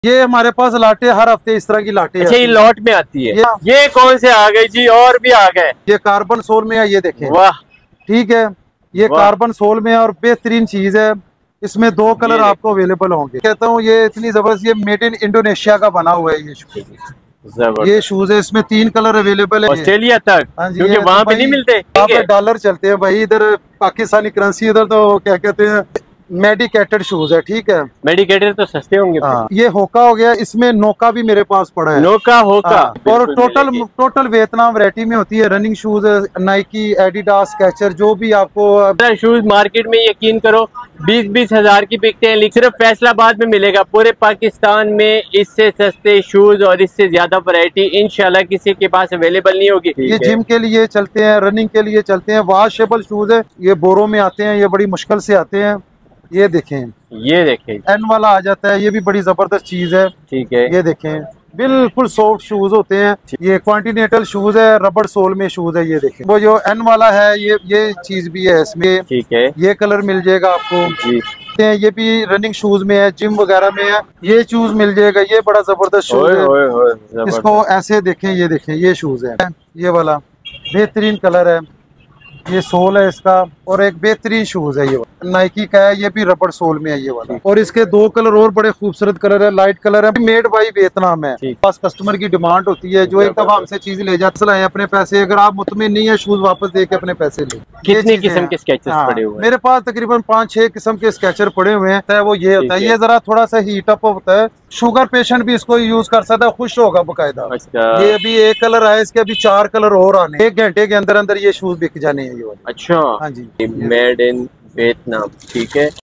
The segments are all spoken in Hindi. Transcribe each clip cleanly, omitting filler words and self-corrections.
ये हमारे पास लाटे हर हफ्ते इस तरह की लाटे। अच्छा, ये लॉट में आती है। ये कौन से आ गए जी? और भी आ गए। ये कार्बन सोल में है, ये देखें। वाह, ठीक है, ये कार्बन सोल में है और बेहतरीन चीज है। इसमें दो कलर आपको अवेलेबल होंगे। कहता हूँ ये इतनी जबरदस्त, ये मेड इन इंडोनेशिया का बना हुआ है ये शूज है। इसमें 3 कलर अवेलेबल है ऑस्ट्रेलिया तक। हाँ जी, क्योंकि वहाँ पे नहीं मिलते। वहाँ पे डॉलर चलते हैं भाई, इधर पाकिस्तानी करेंसी, इधर तो क्या कहते हैं मेडिकेटेड शूज है। ठीक है, मेडिकेटेड तो सस्ते होंगे। ये होका हो गया। इसमें नोका भी मेरे पास पड़ा है। नोका होका और टोटल वियतनाम वैरायटी में होती है। Running shoes, Nike, Adidas, sketcher, जो भी आपको शूज मार्केट में यकीन करो 20-20 हजार की बिकते हैं, लेकिन सिर्फ फैसलाबाद में मिलेगा। पूरे पाकिस्तान में इससे सस्ते शूज और इससे ज्यादा वैरायटी इंशाल्लाह किसी के पास अवेलेबल नहीं होगी। ये जिम के लिए चलते हैं, रनिंग के लिए चलते हैं। वॉशेबल शूज है, ये बोरों में आते हैं, ये बड़ी मुश्किल से आते हैं। ये देखें, एन वाला आ जाता है, ये भी बड़ी जबरदस्त चीज है। ठीक है, ये देखें, बिल्कुल सॉफ्ट शूज होते हैं। ये कॉन्टिनेंटल शूज है, रबड़ सोल में शूज है। ये देखें, वो जो एन वाला है, ये चीज भी है इसमें। ठीक है, ये कलर मिल जाएगा आपको जी। ये भी रनिंग शूज में है, जिम वगैरह में है। ये शूज मिल जाएगा, ये बड़ा जबरदस्त शूज है। इसको ऐसे देखें, ये देखें, ये शूज है, ये वाला बेहतरीन कलर है। ये सोल है इसका, और एक बेहतरीन शूज है। ये नाइकी का है, ये भी रबड़ सोल में है ये वाला। और इसके 2 कलर और बड़े खूबसूरत कलर है, लाइट कलर है। मेड बाई वियतनाम है। पास कस्टमर की डिमांड होती है, जो एक दफा हमसे चीज ले जाते हैं अपने पैसे, अगर आप मुतमिन नहीं है शूज वापस दे के अपने पैसे ले। कितनी किस्म के स्केचर्स पड़े हुए हैं? मेरे पास तकरीबन 5-6 किस्म के स्केचर पड़े हुए हैं। वो ये होता है, ये जरा थोड़ा सा हीट अप होता है। शुगर पेशेंट भी इसको यूज कर सकता है, खुश होगा बकायदा। ये अभी 1 कलर आया, इसके अभी 4 कलर और आने। 1 घंटे के अंदर अंदर ये शूज बिक जाने हैं। ये अच्छा, हाँ जी, मेड इन वियतनाम। ठीक है,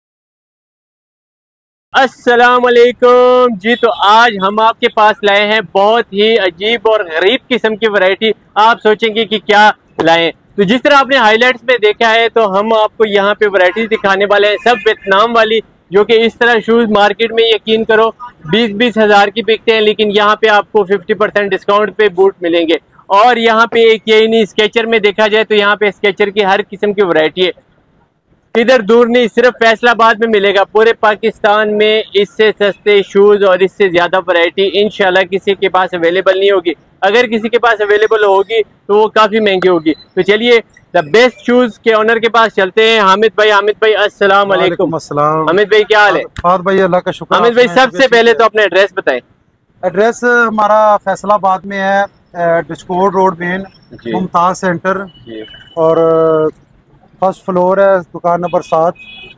अस्सलाम वालेकुम जी। तो आज हम आपके पास लाए हैं बहुत ही अजीब और गरीब किस्म की वैरायटी। आप सोचेंगे कि क्या लाएं, तो जिस तरह आपने हाइलाइट्स में देखा है, तो हम आपको यहाँ पे वैरायटी दिखाने वाले हैं, सब वियतनाम वाली, जो कि इस तरह शूज मार्केट में यकीन करो 20-20 हजार की बिकते हैं, लेकिन यहाँ पे आपको 50% डिस्काउंट पे बूट मिलेंगे। और यहाँ पे एक यही नहीं, स्केचर में देखा जाए तो यहाँ पे स्केचर की हर किस्म की वैरायटी है। इधर दूर नहीं, सिर्फ फैसलाबाद में मिलेगा। पूरे पाकिस्तान में इससे सस्ते शूज और इससे ज्यादा वैरायटी इंशाल्लाह किसी के पास अवेलेबल नहीं होगी। अगर किसी के पास अवेलेबल होगी तो वो काफी महंगी होगी। तो चलिए द बेस्ट शूज के ओनर के पास चलते हैं, हामिद भाई। हामिद भाई अस्सलाम वालेकुम। हामिद भाई क्या हाल है? भाई अल्लाह का शुक्र। हामिद भाई सबसे पहले तो अपना एड्रेस बताएं। एड्रेस हमारा फैसलाबाद में है, discord road main, Mumtaz centre, और फर्स्ट फ्लोर है, दुकान नंबर 7,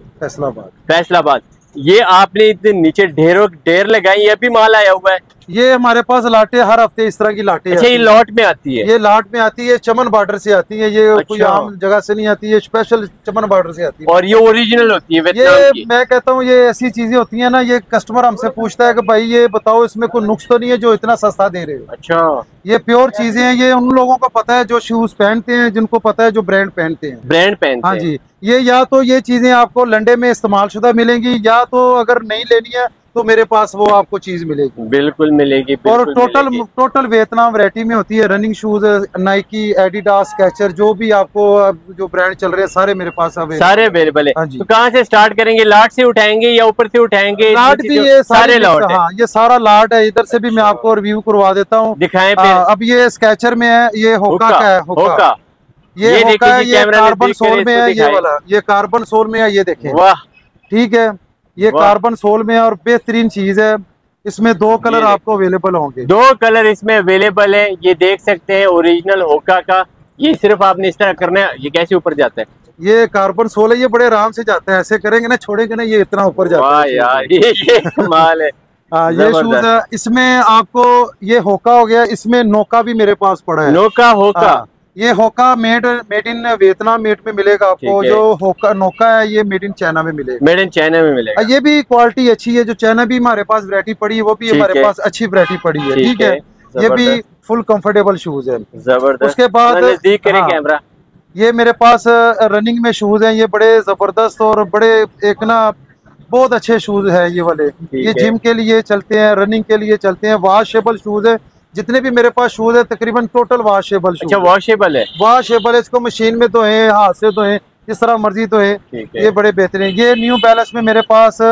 फैसलाबाद। ये आपने इतने नीचे ढेर लगाई, ये भी माल आया हुआ है? ये हमारे पास लाटे हर हफ्ते इस तरह की लाटे। अच्छा, ये लॉट में आती है? ये लॉट में आती है, चमन बॉर्डर से आती है। ये अच्छा, कोई आम जगह से नहीं आती है, स्पेशल चमन बॉर्डर से आती है। और ये ओरिजिनल होती है ये की? मैं कहता हूँ ये ऐसी चीजें होती है ना, ये कस्टमर हमसे पूछता है कि भाई ये बताओ इसमें कोई नुक्स तो नहीं है जो इतना सस्ता दे रहे हो। अच्छा, ये प्योर चीजें हैं। ये उन लोगों को पता है जो शूज पहनते हैं, जिनको पता है जो ब्रांड पहनते हैं। हाँ जी, ये या तो ये चीजें आपको लंडे में इस्तेमाल शुदा मिलेंगी, या तो अगर नहीं लेनी है तो मेरे पास वो आपको चीज मिलेगी। बिल्कुल मिलेगी। और टोटल वियतनाम वैरायटी में होती है। Running shoes, Nike, Adidas, sketcher, जो भी आपको जो ब्रांड चल रहे हैं सारे मेरे पास सारे अवेलेबल है। तो कहाँ से स्टार्ट करेंगे? लाट से उठाएंगे या ऊपर से उठाएंगे? लाट भी ये सारे लाट। हाँ, ये सारा लाट है। इधर से भी मैं आपको रिव्यू करवा देता हूँ, दिखाएं। अब ये स्केचर में है, ये होका का है। होका ये होका है, ये कार्बन सोल में है। ये वाला ये कार्बन सोल में है, ये देखें। वाह, ठीक है, ये कार्बन सोल में है और बेहतरीन चीज है। इसमें 2 कलर आपको अवेलेबल होंगे। 2 कलर इसमें अवेलेबल है, ये देख सकते हैं ओरिजिनल होका का। ये सिर्फ आपने इस तरह करना है। ये कैसे ऊपर जाता है? ये कार्बन सोल है, ये बड़े आराम से जाता है। ऐसे करेंगे ना, छोड़ेंगे ना, ये इतना ऊपर जाता है। वाह यार, ये कमाल है। ये शूज है। इसमें आपको ये होका हो गया, इसमें नोका भी मेरे पास पड़ा है। नोका होका, ये होका मेड इन वियतनाम मेड में मिलेगा आपको। जो होका नोका है ये मेड इन चाइना में मिलेगा। मेड इन चाइना में मिलेगा। ये भी क्वालिटी अच्छी है। जो चाइना भी हमारे पास वैरायटी पड़ी है, वो भी हमारे पास अच्छी वैरायटी पड़ी है। ठीक है, ये भी फुल कंफर्टेबल शूज है। जबरदस्त। उसके बाद कैमरा, ये मेरे पास रनिंग में शूज हैं। ये बड़े जबरदस्त और बड़े एक ना बहुत अच्छे शूज है ये वाले। ये जिम के लिए चलते हैं, रनिंग के लिए चलते हैं। वॉशेबल शूज है। जितने भी मेरे पास शूज है तकरीबन टोटल वॉशेबल। अच्छा, वॉशेबल है? वॉशेबल है। इसको मशीन में तो है, हाथ से तो है, जिस तरह मर्जी तो है। ये बड़े बेहतरीन। ये न्यू बैलेंस में मेरे पास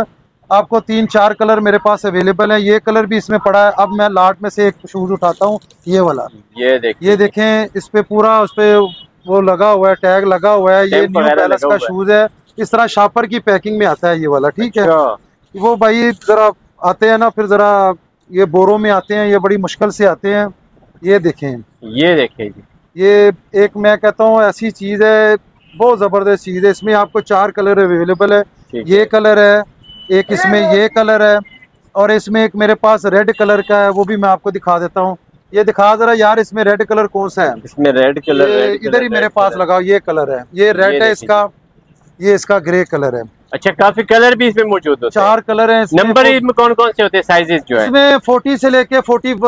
आपको 3-4 कलर मेरे पास अवेलेबल है। ये कलर भी इसमें पड़ा है। अब मैं लाट में से एक शूज उठाता हूँ, ये वाला। ये देखें, इस पे पूरा उस पे वो लगा हुआ है, टैग लगा हुआ है। ये न्यू बैलेंस का शूज है। इस तरह शापर की पैकिंग में आता है ये वाला, ठीक है। वो भाई जरा आते हैं ना, फिर जरा ये बोरों में आते हैं, ये बड़ी मुश्किल से आते हैं। ये देखें, ये एक मैं कहता हूँ ऐसी चीज है, बहुत जबरदस्त चीज है। इसमें आपको 4 कलर अवेलेबल है। ये कलर है, एक इसमें ये कलर है, और इसमें एक मेरे पास रेड कलर का है, वो भी मैं आपको दिखा देता हूँ। ये दिखा जरा यार, इसमें रेड कलर कौन सा है? इसमें रेड कलर इधर ही मेरे पास लगा, ये कलर है, ये रेड है इसका, ये इसका ग्रे कलर है। अच्छा, काफी कलर भी इसमें मौजूद होते हैं। 4 कलर हैं। नंबर इसमें कौन कौन से होते हैं? साइजेस जो है इसमें 40 से लेके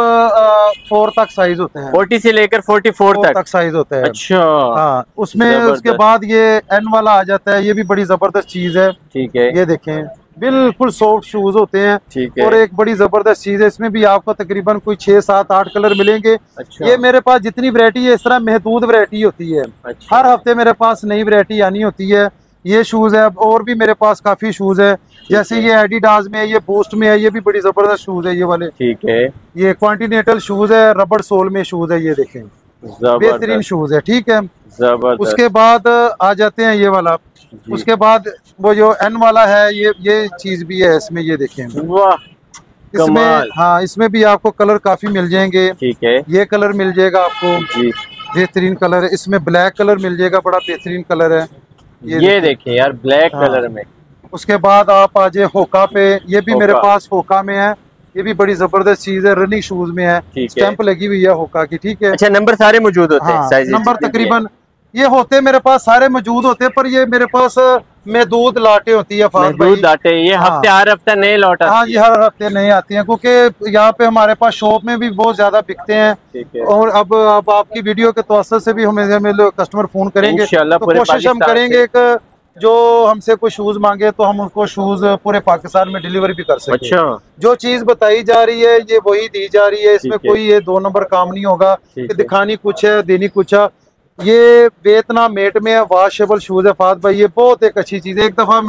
44 तक साइज होते हैं। 40 से लेकर 44 तक साइज होता है। अच्छा, हाँ, उसमें उसके बाद ये एन वाला आ जाता है। ये भी बड़ी जबरदस्त चीज है, ठीक है। ये देखें, बिल्कुल सॉफ्ट शूज होते हैं, ठीक है। और एक बड़ी जबरदस्त चीज है, इसमें भी आपको तकरीबन कोई 6, 7, 8 कलर मिलेंगे। अच्छा। ये मेरे पास जितनी वैरायटी है, इस तरह महदूद वैरायटी होती है। अच्छा। हर हफ्ते मेरे पास नई वैरायटी आनी होती है। ये शूज है, और भी मेरे पास काफी शूज है, जैसे ये एडिडास में है, ये बूस्ट में है। ये भी बड़ी जबरदस्त शूज है ये वाले, ठीक है। ये कॉन्टिनेंटल शूज है, रबड़ सोल में शूज है। ये देखें, बेहतरीन शूज है, ठीक है। उसके बाद आ जाते हैं ये वाला। उसके बाद वो जो एन वाला है, ये चीज भी है इसमें। ये देखें, वाह, इसमें, हाँ, इसमें भी आपको कलर काफी मिल जाएंगे, ठीक है। ये कलर मिल जाएगा आपको जी, बेहतरीन कलर है। इसमें ब्लैक कलर मिल जाएगा, बड़ा बेहतरीन कलर है। ये देखिए यार, ब्लैक कलर में। उसके बाद आप आ जाए होका पे। ये भी मेरे पास होका में है। ये भी बड़ी जबरदस्त चीज है, रनिंग शूज में है, स्टैंप लगी हुई है होका की, ठीक है। अच्छा, नंबर सारे मौजूद होते हैं? नंबर तकरीबन ये होते मेरे पास सारे मौजूद होते हैं, पर ये मेरे पास महदूद लाटे होती है। लाटे ये हफ्ते हर हफ्ते नए लौट? हाँ, ये हर हफ्ते नए आती हैं, क्योंकि यहाँ पे हमारे पास शॉप में भी बहुत ज्यादा बिकते हैं। और अब आपकी वीडियो के तवज्जुह से भी हमें कस्टमर फोन करेंगे, तो कोशिश हम करेंगे कि जो हमसे कोई शूज मांगे तो हम उसको शूज पूरे पाकिस्तान में डिलीवरी भी कर सकें। अच्छा। जो चीज बताई जा रही है ये वही दी जा रही है। इसमें कोई ये 2 नंबर काम नहीं होगा कि दिखानी कुछ है देनी कुछ है। ये वियतनाम मेड में है, वॉशेबल शूज है फाद भाई। ये बहुत एक अच्छी चीज है। एक दफा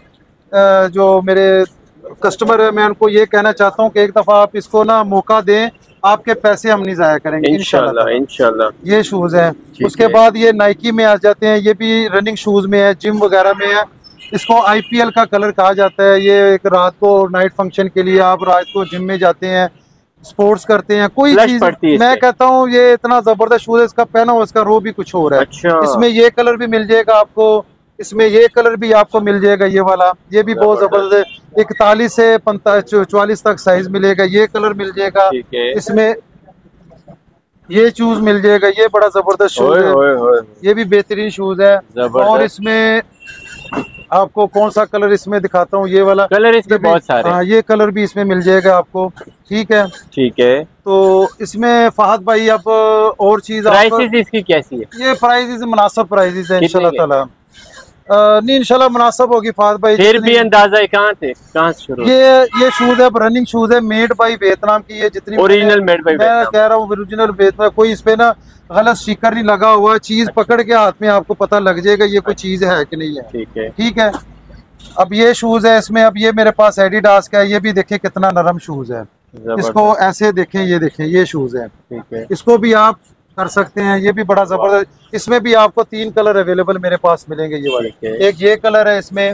मैं जो मेरे कस्टमर है, मैं उनको ये कहना चाहता हूँ कि एक दफा आप इसको ना मौका दें, आपके पैसे हम नहीं जाया करेंगे इंशाल्लाह इंशाल्लाह। ये शूज है। उसके बाद ये नाइकी में आ जाते हैं। ये भी रनिंग शूज में है, जिम वगैरह में है। इसको IPL का कलर कहा जाता है। ये एक रात को नाइट फंक्शन के लिए, आप रात को जिम में जाते हैं, स्पोर्ट्स करते हैं, कोई चीज, मैं कहता हूँ ये इतना जबरदस्त शूज है। इसका पहना हो, इसका रो भी कुछ हो रहा है। अच्छा। इसमें ये कलर भी मिल जाएगा आपको, इसमें ये कलर भी आपको मिल जाएगा, ये वाला। ये भी बहुत जबरदस्त, 41 से 44 तक साइज मिलेगा। ये कलर मिल जाएगा, इसमें ये शूज मिल जाएगा। ये बड़ा जबरदस्त शूज है, ये भी बेहतरीन शूज है। और इसमें आपको कौन सा कलर इसमें दिखाता हूँ, ये वाला कलर इसमें बहुत सारे। हाँ, ये कलर भी इसमें मिल जाएगा आपको, ठीक है। ठीक है, तो इसमें फहद भाई अब और चीज, प्राइसेस इसकी कैसी है? ये प्राइसेस मुनासिब प्राइसेस है इंशाल्लाह ताला। नहीं, इंशाल्लाह मुनासिब होगी फहद भाई। फिर भी अंदाजा कहाँ से शुरू? ये शूज है, रनिंग शूज है, मेड बाई वियतनाम की। ये जितनी ओरिजिनल मेड बाई, मैं कह रहा हूँ ओरिजिनल वियतनाम। कोई इस पे ना गलत स्टिकर नहीं लगा हुआ। चीज पकड़ के हाथ में आपको पता लग जाएगा ये कोई चीज है कि नहीं है, ठीक है। ठीक है, अब ये शूज है इसमें। अब ये मेरे पास एडिडास का है। ये भी देखें कितना नरम शूज है। इसको ऐसे देखें, ये देखें, ये शूज है, ठीक है। इसको भी आप कर सकते हैं। ये भी बड़ा जबरदस्त। इसमें भी आपको 3 कलर अवेलेबल मेरे पास मिलेंगे। ये वाले, एक ये कलर है इसमें,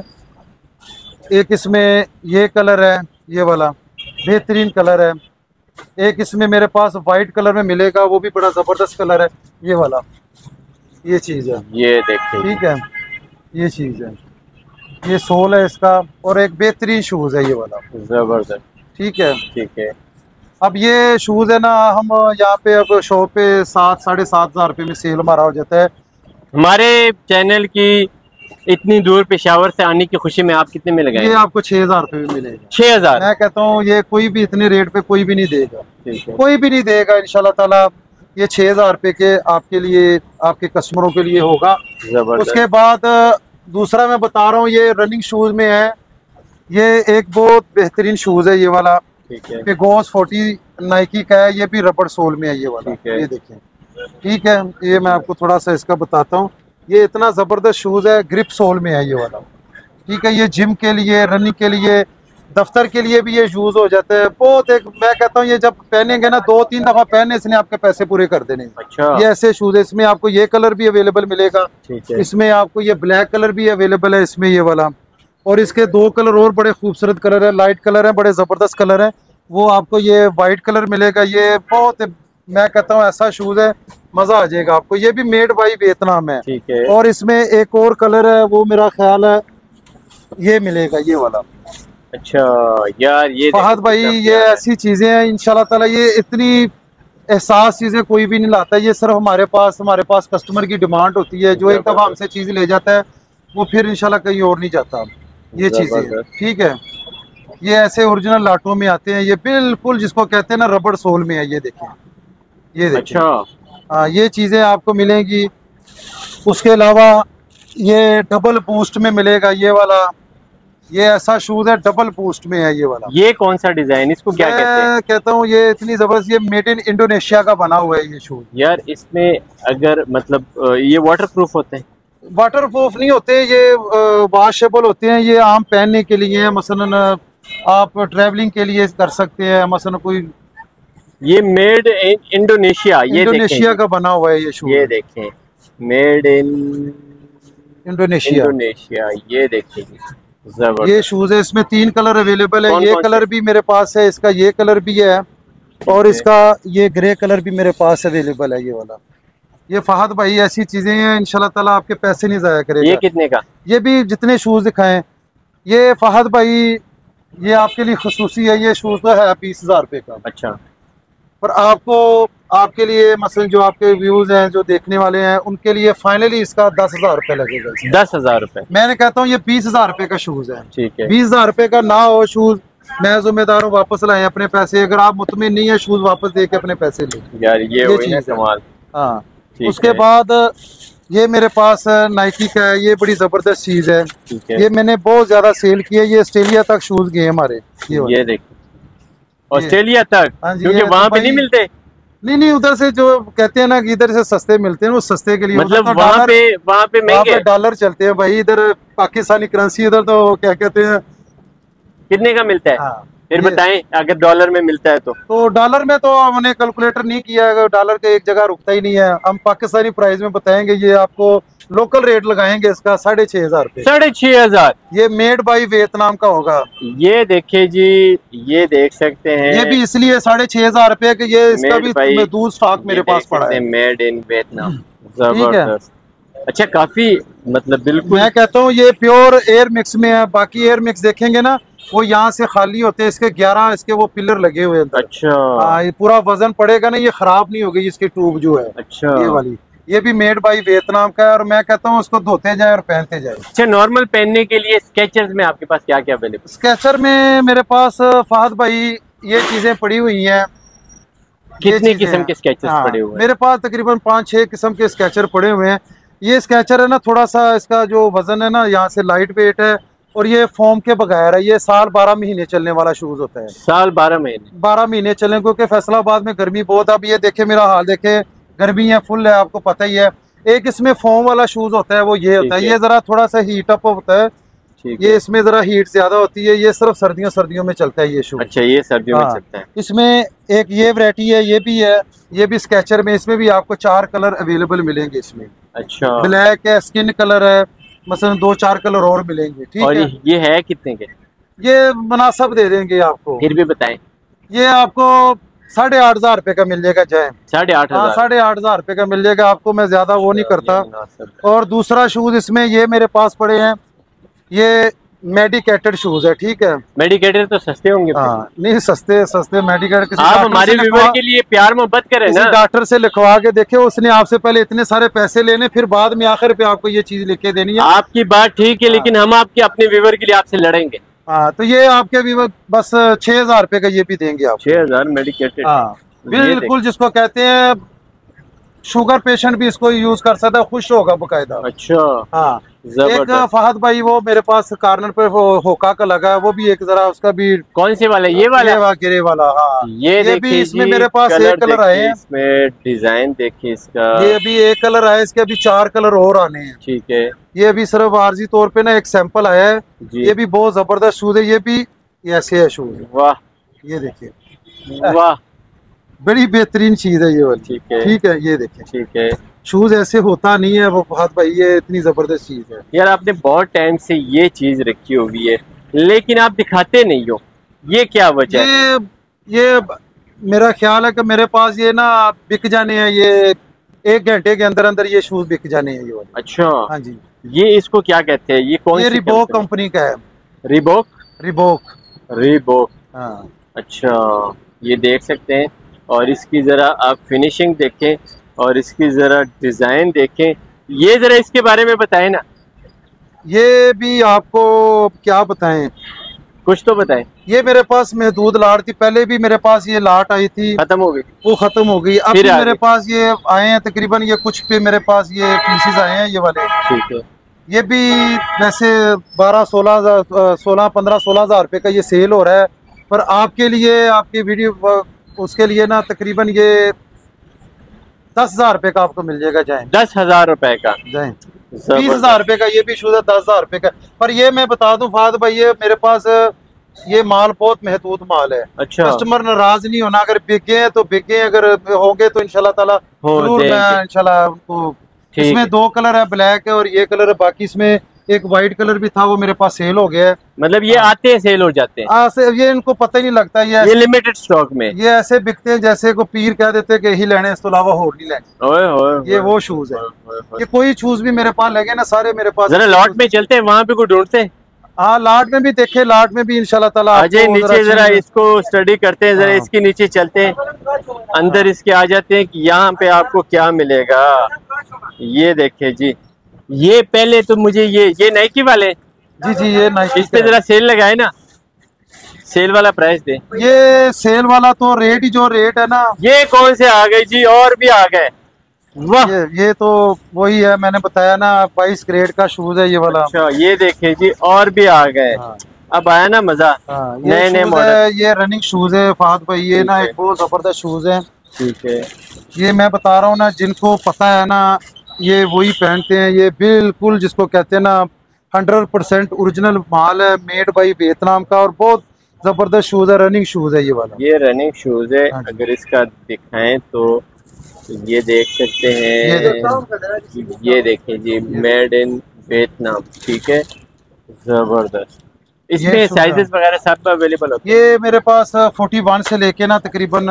एक इसमें ये कलर है, ये वाला बेहतरीन कलर है। एक इसमें मेरे पास वाइट कलर में मिलेगा, वो भी बड़ा जबरदस्त कलर है, ये वाला। ये चीज है, ये देखिए, ठीक है, ये चीज है। ये सोल है इसका, और एक बेहतरीन शूज है ये वाला, जबरदस्त, ठीक है। ठीक है, अब ये शूज है ना, हम यहाँ पे अब शॉप पे 7-7.5 रुपए में सेल हमारा हो जाता है। हमारे चैनल की इतनी दूर पेशावर से आने की खुशी में आप कितने में लगाए? ये आपको 6,000 रुपए में मिलेगा। 6,000? मैं कहता हूँ ये कोई भी इतने रेट पे कोई भी नहीं देगा, कोई भी नहीं देगा इंशाल्लाह ताला। ये 6,000 रुपए के आपके लिए, आपके कस्टमरों के लिए होगा। उसके बाद दूसरा मैं बता रहा हूँ, ये रनिंग शूज में है। ये एक बहुत बेहतरीन शूज है ये वाला, गोस 40 नाइकी का है। ये भी रबड़ सोल में है ये वाला, ये देखें, ठीक है। ये मैं आपको थोड़ा सा इसका बताता हूँ। ये इतना जबरदस्त शूज है, ग्रिप सोल में है ये वाला, ठीक है। ये जिम के लिए, रनिंग के लिए दफ्तर के लिए भी ये यूज हो जाता है। बहुत एक मैं कहता हूँ ये जब पहनेंगे ना 2-3 दफा पहनने इसने आपके पैसे पूरे कर देने। अच्छा। ये ऐसे शूज है, इसमें आपको ये कलर भी अवेलेबल मिलेगा, इसमें आपको ये ब्लैक कलर भी अवेलेबल है इसमें ये वाला, और इसके 2 कलर और बड़े खूबसूरत कलर है, लाइट कलर है, बड़े जबरदस्त कलर है। वो आपको ये वाइट कलर मिलेगा। ये बहुत मैं कहता हूँ ऐसा शूज है, मजा आ जाएगा आपको। ये भी मेड बाई वियतनाम है। ठीक है। और इसमें एक और कलर है, वो मेरा ख्याल है ये मिलेगा, ये वाला। अच्छा यार, ये फहद भाई ये ऐसी चीजें हैं इंशाल्लाह ताला, ये इतनी एहसास चीजें कोई भी नहीं लाता। ये सिर्फ हमारे पास कस्टमर की डिमांड होती है। जो एक दफा हमसे चीज ले जाता है वो फिर इंशाल्लाह कहीं और नहीं जाता। ये चीजें ठीक है। ये ऐसे ओरिजिनल लाटों में आते हैं, ये बिल्कुल जिसको कहते हैं ना रबड़ सोल में है। ये देखें, ये देखें। अच्छा हाँ, ये चीजें आपको मिलेंगी। उसके अलावा ये डबल बूस्ट में मिलेगा ये वाला। ये ऐसा शूज है डबल बूस्ट में है ये वाला। ये कौन सा डिजाइन, इसको क्या कहते हैं? कहता हूँ ये इतनी जबरदस्त, ये मेड इन इंडोनेशिया का बना हुआ है ये शूज। यार इसमें अगर मतलब ये वाटर प्रूफ होते हैं? वाटर प्रूफ नहीं होते, ये वॉशेबल होते हैं। ये आम पहनने के लिए, मसलन आप ट्रैवलिंग के लिए कर सकते हैं। मसलन कोई ये मेड इन इंडोनेशिया, ये इंडोनेशिया का बना हुआ है ये शूज। ये देखें, मेड इन इंडोनेशिया। ये देखें, ये शूज है। इसमें 3 कलर अवेलेबल है। ये कलर भी मेरे पास है, इसका ये कलर भी है, और इसका ये ग्रे कलर भी मेरे पास अवेलेबल है ये वाला। ये फहद भाई ऐसी चीजें हैं इंशाल्लाह ताला आपके पैसे नहीं जाया करेगा। ये कितने का? ये भी जितने शूज दिखाएं, ये फहद भाई ये आपके लिए खसूसी है। ये शूज तो है 20,000 रुपए का। अच्छा। पर आपको आपके लिए मसलन जो आपके व्यूज हैं, जो देखने वाले हैं, उनके लिए फाइनली इसका 10,000 रुपए लगेगा। 10,000 रुपए? मैंने कहता हूँ ये 20,000 रुपए का शूज है। ठीक है। 20,000 रुपए का ना हो शूज, मैं जिम्मेदार हूँ, वापस लाए अपने पैसे। अगर आप मुतमिन नहीं है, शूज वापस दे के अपने पैसे ले। यार ये चीज कमाल। हाँ। उसके बाद ये मेरे पास नाइकी का है, ये बड़ी जबरदस्त चीज है। ये मैंने बहुत ज्यादा सेल किया। ये ऑस्ट्रेलिया तक शूज गए हमारे। ये देखिए, ऑस्ट्रेलिया तक? क्योंकि वहाँ पे नहीं मिलते। नहीं, उधर से जो कहते हैं ना कि इधर से सस्ते मिलते हैं, वो सस्ते के लिए मतलब तो वहाँ पे महंगे डॉलर चलते हैं भाई। इधर पाकिस्तानी करेंसी, इधर तो क्या कहते हैं, कितने का मिलता है? हाँ, फिर बताएं अगर डॉलर में मिलता है तो डॉलर में तो हमने कैलकुलेटर नहीं किया है। डॉलर के एक जगह रुकता ही नहीं है। हम पाकिस्तानी प्राइस में बताएंगे। ये आपको लोकल रेट लगाएंगे इसका 6,500 रुपए। 6,500? ये मेड बाई वियतनाम का होगा। ये देखिए जी, ये देख सकते हैं। ये भी इसलिए 6,500 रुपए के, ये इसका भी दूर स्टॉक मेरे पास पड़ा है। मेड इन वियतनाम, जबरदस्त। अच्छा, काफी मतलब बिल्कुल मैं कहता हूँ ये प्योर एयर मिक्स में है। बाकी एयर मिक्स देखेंगे ना, वो यहाँ से खाली होते हैं। इसके 11 इसके वो पिलर लगे हुए हैं। अच्छा। ये पूरा वजन पड़ेगा ना, ये खराब नहीं होगी इसकी ट्यूब जो है। अच्छा। ये वाली, ये भी मेड बाई वियतनाम का है। और मैं कहता हूँ उसको धोते जाए और पहनते जाए। अच्छा, नॉर्मल पहनने के लिए स्केचर्स में आपके पास क्या क्या अवेलेबल? स्केचर में मेरे पास फहद भाई ये चीजें पड़ी हुई हैं। कितने किस्म के स्केचर्स पड़े हुए हैं? मेरे पास तकरीबन 5-6 किस्म के स्केचर पड़े हुए हैं। ये स्केचर है ना, थोड़ा सा इसका जो वजन है ना, यहाँ से लाइट वेट है, और ये फोम के बगैर है। ये साल 12 महीने चलने वाला शूज होता है। साल 12 महीने चलने, क्योंकि फैसलाबाद में गर्मी बहुत। अब ये देखे मेरा हाल देखे, गर्मी है फुल है, आपको पता ही है। एक इसमें फोम वाला शूज होता है, वो ये होता है। ये जरा थोड़ा सा हीट अप होता है। ये इसमें जरा हीट ज्यादा होती है। ये सिर्फ सर्दियों में चलता है ये शूज। अच्छा, ये सर्दियों में चलता है। इसमें एक ये वैरायटी है, ये भी है। ये भी स्केचर में, इसमें भी आपको 4 कलर अवेलेबल मिलेंगे इसमें। अच्छा। ब्लैक है, स्किन कलर है, मसलन 2-4 कलर और मिलेंगे। ठीक है। ये है कितने के? ये मुनासिब दे देंगे आपको। फिर भी बताएं। ये आपको 8,500 रुपए का मिल जाएगा। जय 8,500? 8,500 रुपए का मिल जाएगा आपको। मैं ज्यादा वो नहीं करता। और दूसरा शूज इसमें ये मेरे पास पड़े हैं, ये मेडिकेटेड शूज है। ठीक है। मेडिकेटेड तो सस्ते होंगे। हाँ, नहीं सस्ते मेडिकेटेड। आप हमारे व्यूअर के लिए प्यार मोहब्बत करें ना, डॉक्टर से लिखवा के देखे। उसने आपसे पहले इतने सारे पैसे लेने, फिर बाद में आखिर पे आपको ये चीज लिख के देनी है। आपकी बात ठीक है। हाँ। लेकिन हम आपके अपने व्यूअर के लिए आपसे लड़ेंगे। हाँ, तो ये आपके व्यूअर बस 6,000 रुपए का ये भी देंगे आप। 6,000 मेडिकेटेड? हाँ बिल्कुल, जिसको कहते हैं शुगर पेशेंट भी इसको यूज कर सकता है, खुश होगा बकायदा। अच्छा। हाँ। एक फहद भाई वो मेरे पास कार्नर पे होका का लगा है, वो भी एक जरा उसका भी। कौन से वाला? ये वाला ग्रे वाला। हाँ, ये भी इसमें मेरे पास एक कलर आए हैं। इसमें डिजाइन देखिए इसका। ये अभी एक कलर आया, इसके अभी 4 कलर और आने हैं। ठीक है। ये अभी सिर्फ आर्जी तौर पे ना एक सैंपल आया है। ये भी बहुत जबरदस्त शूज है। ये भी ये ऐसे है शूज। वाह, ये देखिए, वाह, बड़ी बेहतरीन चीज है ये वाली। ठीक है, ठीक है, ये देखिए, ठीक है। शूज ऐसे होता नहीं है वो फहद भाई, ये इतनी जबरदस्त चीज है यार आपने बहुत टाइम से ये चीज रखी हुई है लेकिन आप दिखाते नहीं हो, ये क्या वजह है? ये मेरा ख्याल है कि मेरे पास ये ना बिक जाने हैं, ये 1 घंटे के अंदर अंदर ये शूज बिक जाने हैं ये वाले। अच्छा, हाँ जी। ये इसको क्या कहते हैं, ये कौन सी रिबोक कंपनी का है। Reebok, Reebok, Reebok. हाँ। अच्छा, ये देख सकते हैं। और इसकी जरा आप फिनिशिंग देखें और इसकी जरा डिजाइन देखें। ये जरा इसके बारे में बताएं ना। ये भी आपको क्या बताएं, कुछ तो बताएं। ये मेरे पास महदूद लाट थी, पहले भी मेरे पास ये लाट आई थी, खत्म हो गई, वो खत्म हो गई। अब मेरे पास ये आए हैं तकरीबन, ये कुछ पे मेरे पास ये पीसेस आए हैं ये वाले। ठीक है। ये भी वैसे 15-16 रुपए का ये सेल हो रहा है, पर आपके लिए, आपकी वीडियो उसके लिए ना तकरीबन ये 10,000 रुपए का आपको मिल जाएगा। जाए 10,000 रुपए का, जाए 20,000 रुपए का ये भी शूज है, 10,000 रुपए का। पर ये मैं बता दूं फाद भाई, ये मेरे पास ये माल बहुत महदूद माल है। अच्छा, कस्टमर नाराज नहीं होना, अगर बिके हैं तो बिके, अगर होंगे तो इंशाल्लाह ताला जरूर मैं इंशाल्लाह उनको। इसमें 2 कलर है, ब्लैक है और ये कलर है, बाकी इसमें एक वाइट कलर भी था, वो मेरे पास सेल हो गया है। मतलब ये आते हैं सेल हो जाते हैं, ये इनको पता ही नहीं लगता। ये लिमिटेड स्टॉक में ये ऐसे बिकते हैं जैसे को पीर कह देते हैं कि यही लेने, इस तो अलावा और नहीं लेने। ये वो शूज है। ये कोई शूज भी मेरे पास लगे ना, सारे मेरे पास। जरा लॉट में चलते हैं, वहाँ पे कोई ढूंढते हैं। हाँ, लाट में भी देखे, लाट में भी इंशाल्लाह ताला अजय नीचे जरा इसको स्टडी करते हैं, जरा इसके नीचे चलते हैं, अंदर इसके आ जाते हैं कि यहाँ पे आपको क्या मिलेगा। ये देखे जी, ये पहले तो मुझे ये नाइकी वाले, जी ये नाइकी, इस पे जरा सेल लगाए ना, सेल वाला प्राइस दे। ये सेल वाला तो रेट ही जो रेट है ना। ये कौन से आ गए जी, और भी आ गए। वाह, ये तो वही है, मैंने बताया ना 22 ग्रेड का शूज है ये वाला। अच्छा, ये देखे जी, और भी आ गए। हाँ। अब आया ना मजा। नए नए मॉडल, ये रनिंग शूज है फहद भाई, ये ना एक बहुत जबरदस्त शूज है। ठीक है, ये मैं बता रहा हूँ ना, जिनको पता है ना ये वही पहनते हैं। ये बिल्कुल जिसको कहते हैं ना 100% ओरिजिनल माल है, मेड बाई वियतनाम का, और बहुत जबरदस्त शूज है, रनिंग शूज है ये वाला। ये रनिंग शूज है। अगर इसका दिखाएं तो ये देख सकते हैं, ये देखें जी, मेड इन वियतनाम। ठीक है, जबरदस्त। इसमें साइजेस वगैरह सब अवेलेबल होते हैं। ये मेरे पास 41 से लेके ना तकरीबन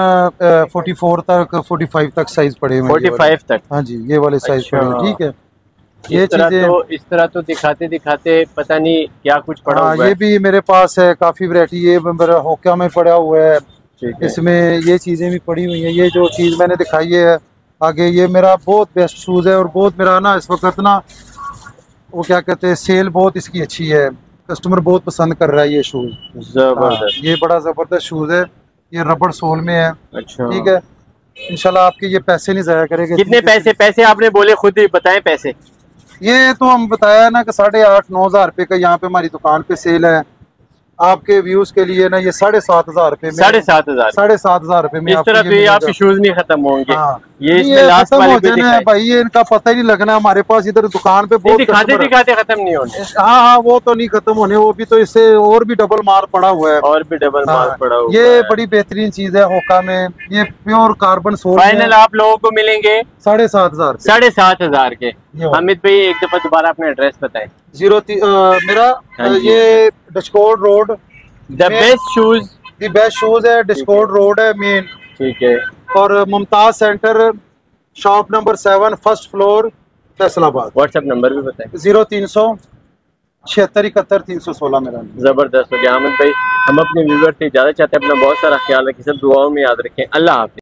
44 तक, 45 तक साइज पड़े हुए। 45 तक, हाँ जी, ये वाले साइज पड़े हुए। ठीक है, ये इस तरह तो दिखाते दिखाते पता नहीं क्या कुछ पड़ा हुआ है। ये भी मेरे पास है काफी वैरायटी। ये मेरा होक्या में पड़ा हुआ है, इसमें ये चीजें भी पड़ी हुई हैं। ये जो चीज मैंने दिखाई है आगे, ये मेरा बहुत बेस्ट शूज है, और बहुत मेरा ना इस वक्त ना वो क्या कहते हैं, सेल बहुत इसकी अच्छी है, कस्टमर बहुत पसंद कर रहा है ये शूज। जबरदस्त, ये बड़ा जबरदस्त शूज है, ये रबड़ सोल में है। अच्छा, ठीक है, इंशाल्लाह आपके ये पैसे नहीं जाया करेंगे। कितने पैसे आपने बोले, खुद ही बताएं पैसे। ये तो हम बताया ना कि 8,500-9 हज़ार रुपए का यहाँ पे हमारी दुकान पे सेल है। आपके व्यूज के लिए ना ये 7,500 रुपए में, 7,500 रुपए में। इस तरह तो आपके शूज नहीं खत्म होंगे। हाँ। ये इसमें लास्ट वाले भी दिखाएं भाई, ये इनका पता ही नहीं लगना। हमारे पास इधर दुकान पे बहुत दिखाते खत्म नहीं होने। हाँ, वो तो नहीं खत्म होने, वो भी तो इससे और भी डबल माल पड़ा हुआ है, और भी डबल माल पड़ा हुआ है। ये बड़ी बेहतरीन चीज है होका में। ये प्योर कार्बन सोल फाइनल आप लोगों को मिलेंगे 7,500, 7,500 के। हामिद भाई एक दफा दोबारा अपना एड्रेस बताएं। मेरा ये discord road, the best shoes है, डिस्कॉर्ड रोड है मेन। ठीक है, और Mumtaz centre, shop number 7, first floor, Faisalabad. WhatsApp number भी बताएं। 0300 76 71 316 मेरा। जबरदस्त हो गया हामिद भाई। हम अपने व्यूअर से इजाजत चाहते हैं। अपना बहुत सारा ख्याल रखें, सब दुआओं में याद रखें। अल्लाह हाफिज।